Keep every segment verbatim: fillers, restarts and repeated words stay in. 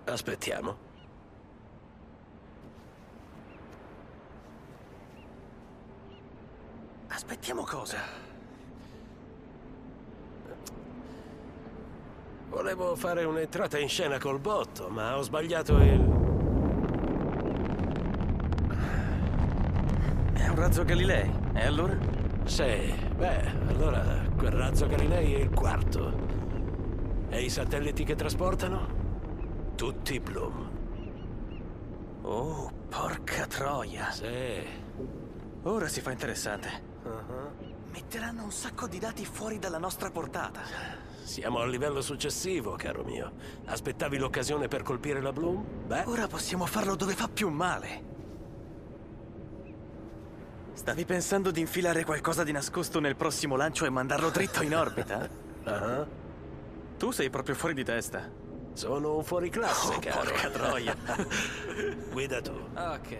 Aspettiamo. Aspettiamo cosa? Volevo fare un'entrata in scena col botto, ma ho sbagliato il... È un razzo Galilei, e allora? Sì, beh, allora quel razzo Galilei è il quarto. E i satelliti che trasportano? Tutti Bloom. Oh, porca troia. Sì. Ora si fa interessante. Uh-huh. Metteranno un sacco di dati fuori dalla nostra portata. Siamo al livello successivo, caro mio. Aspettavi l'occasione per colpire la Bloom? Beh... Ora possiamo farlo dove fa più male. Stavi pensando di infilare qualcosa di nascosto nel prossimo lancio e mandarlo dritto in orbita? Uh-huh. Tu sei proprio fuori di testa. Sono un fuoriclasse, Oh, caro. porca troia. Guida tu. Ok.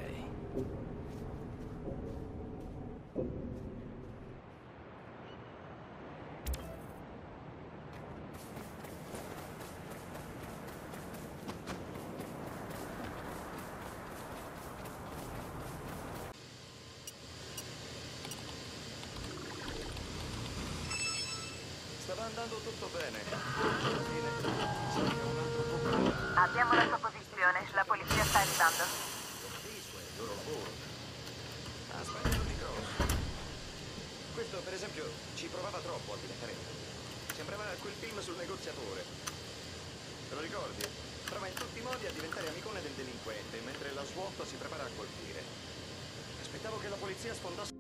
Stava andando tutto bene. Alla fine, sai che ho un altro buco. Abbiamo la sua posizione, la polizia sta arrivando. Capisco, è il loro lavoro. Ha sbagliato di grosso. Questo, per esempio, ci provava troppo a diventare... Sembrava quel film sul negoziatore. Te lo ricordi? Prova in tutti i modi a diventare amicone del delinquente, mentre la SWAT si prepara a colpire. Aspettavo che la polizia sfondasse...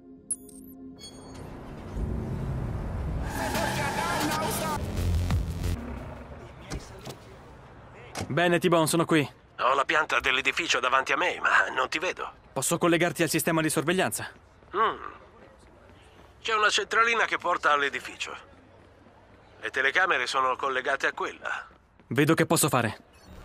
Bene, T-Bone, sono qui. Ho la pianta dell'edificio davanti a me, ma non ti vedo. Posso collegarti al sistema di sorveglianza? Mm. C'è una centralina che porta all'edificio. Le telecamere sono collegate a quella. Vedo che posso fare.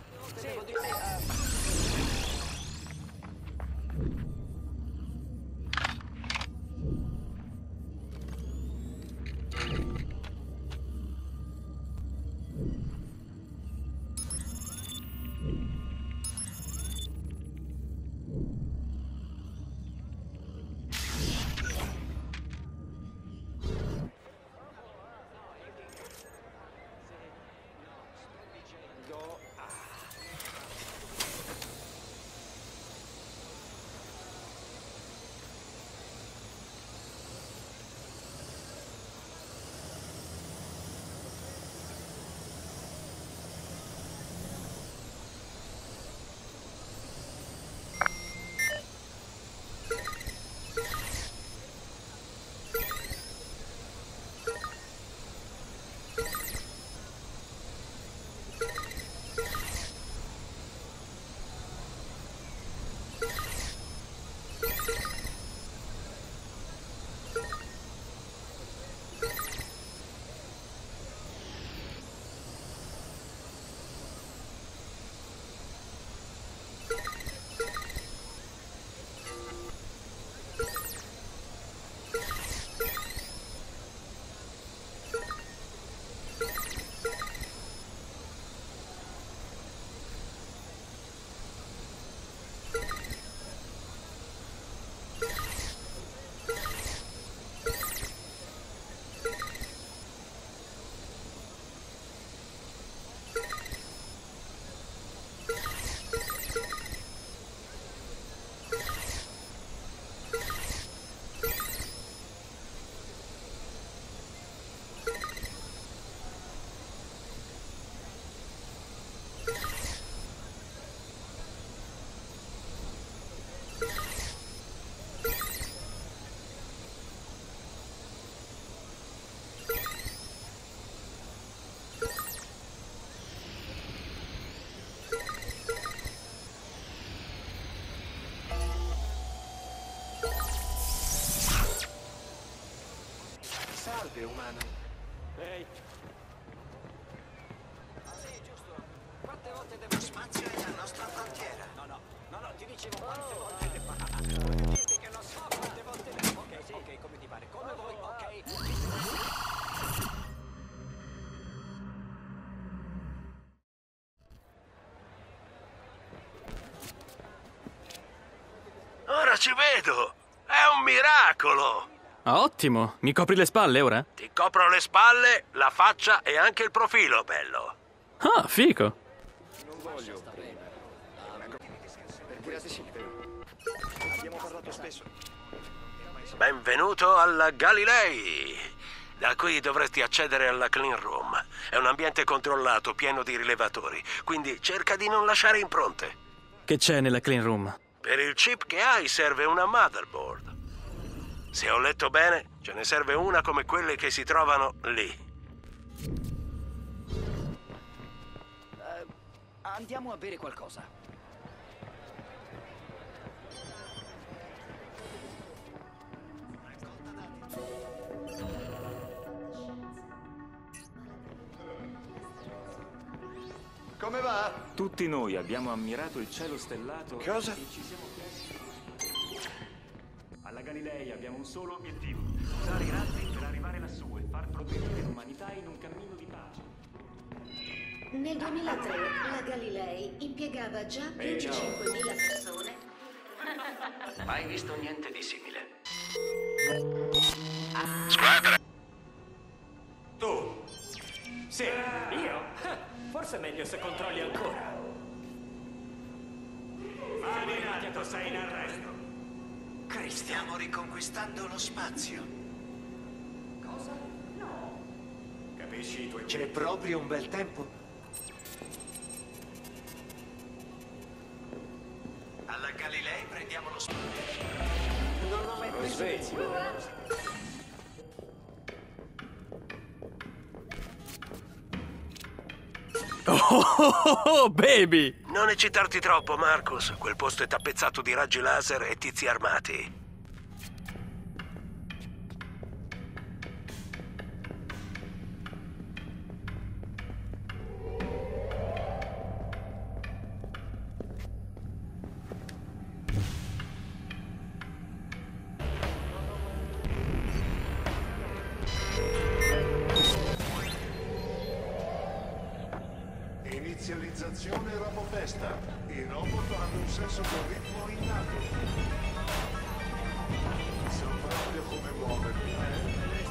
Salve, umano. Ehi. Sì, giusto. Quante volte devo... Spazio è la nostra frontiera. No, no, no, no, ti dicevo quante volte devo... Per dirti che non so quante volte devo... Ok, sì, ok, come ti pare, come vuoi, ok? ci vedo! È un miracolo! Ottimo! Mi copri le spalle ora? Ti copro le spalle, la faccia e anche il profilo, bello. Ah, fico! Non voglio. Per curiosità sì, vero? Abbiamo parlato spesso. Benvenuto alla Galilei! Da qui dovresti accedere alla clean room. È un ambiente controllato, pieno di rilevatori, quindi cerca di non lasciare impronte. Che c'è nella clean room? Per il chip che hai serve una motherboard. Se ho letto bene, ce ne serve una come quelle che si trovano lì. Uh, andiamo a bere qualcosa. Come va? Tutti noi abbiamo ammirato il cielo stellato. Cosa? E ci siamo chiesti. Alla Galilei abbiamo un solo obiettivo: usare i razzi per arrivare lassù e far progredire l'umanità in un cammino di pace. Nel duemilatré la Galilei impiegava già venticinquemila persone. Mai visto niente di simile. Tu? Sì, io? Forse è meglio se controlli ancora. Maniaco, sei in arresto. Stiamo riconquistando lo spazio. Cosa? No. Capisci i tuoi... C'è proprio un bel tempo. Alla Galilei prendiamo lo spazio. Non ho mai preso lezione. Oh, oh, oh, oh, baby! Non eccitarti troppo, Marcus. Quel posto è tappezzato di raggi laser e tizi armati. Inizializzazione Ramofesta. I robot hanno un senso del ritmo innato. So proprio come muovermi, eh?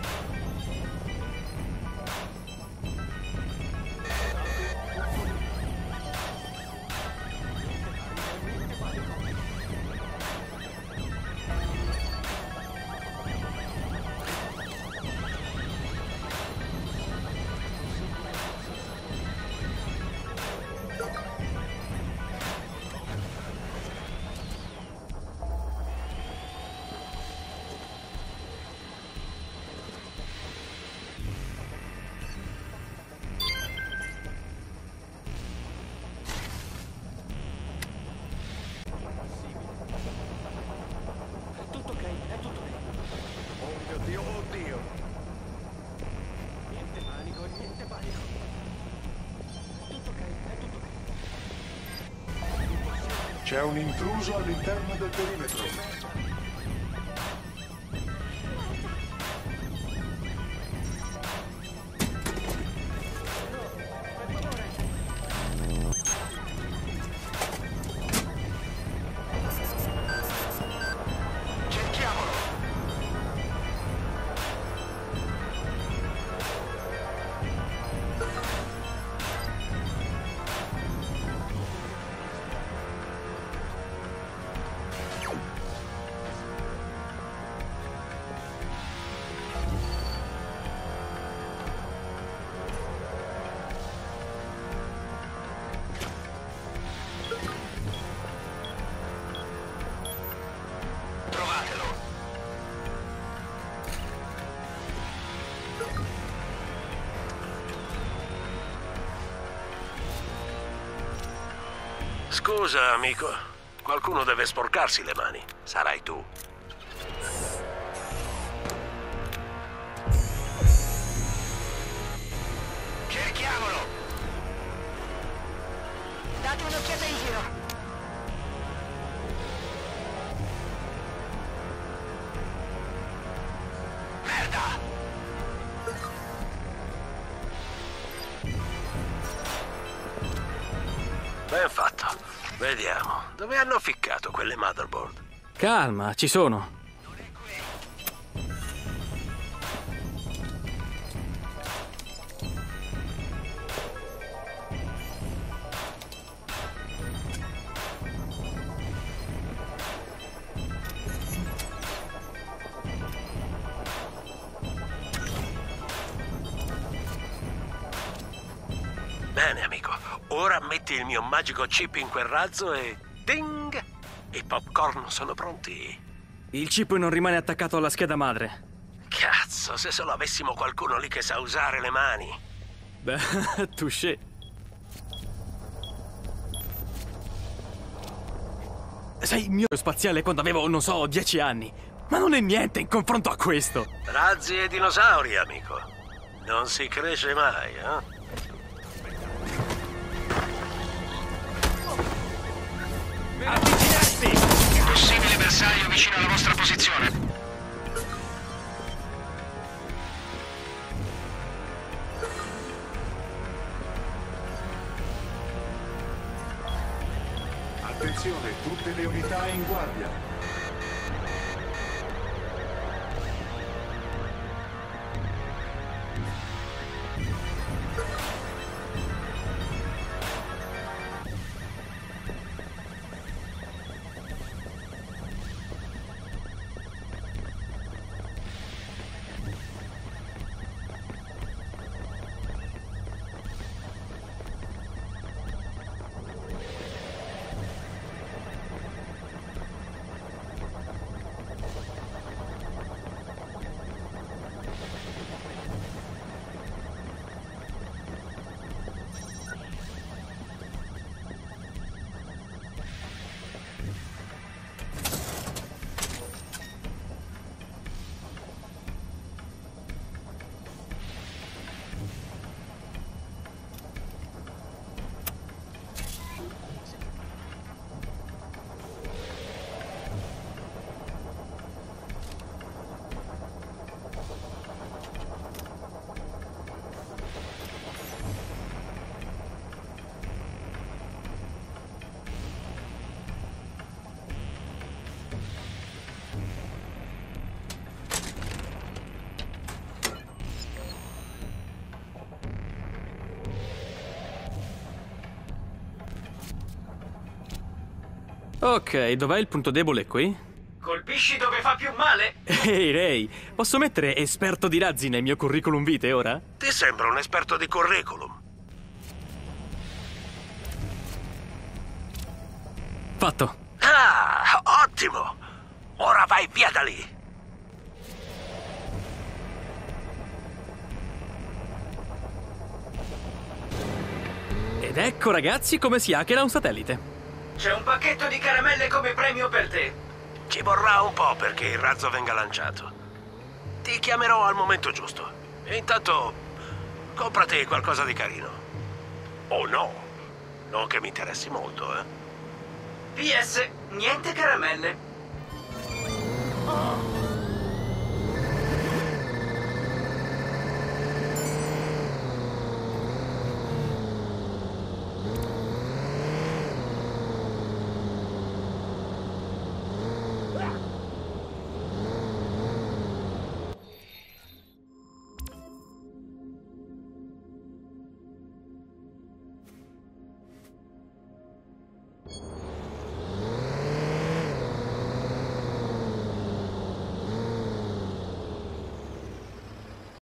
C'è un intruso all'interno del perimetro. Scusa, amico. Qualcuno deve sporcarsi le mani. Sarai tu. Cerchiamolo! Date un'occhiata in giro. Merda! Ben fatto. Vediamo. Dove hanno ficcato quelle motherboard? Calma, ci sono. Bene, amico. Ora metti il mio magico chip in quel razzo e... ding! I popcorn sono pronti. Il chip non rimane attaccato alla scheda madre. Cazzo, se solo avessimo qualcuno lì che sa usare le mani. Beh, touché. Sei il mio spaziale quando avevo, non so, dieci anni. Ma non è niente in confronto a questo. Razzi e dinosauri, amico. Non si cresce mai, eh? Avvicinarsi! Possibile bersaglio vicino alla vostra posizione. Attenzione, tutte le unità in guardia. Ok, dov'è il punto debole qui? Colpisci dove fa più male? Ehi, Ray, posso mettere esperto di razzi nel mio curriculum vitae ora? Ti sembra un esperto di curriculum. Fatto. Ah, ottimo! Ora vai via da lì! Ed ecco, ragazzi, come si hackera un satellite. C'è un pacchetto di caramelle come premio per te. Ci vorrà un po' perché il razzo venga lanciato. Ti chiamerò al momento giusto. E intanto, comprati qualcosa di carino. O no, non che mi interessi molto, eh. P S. Niente caramelle. Oh.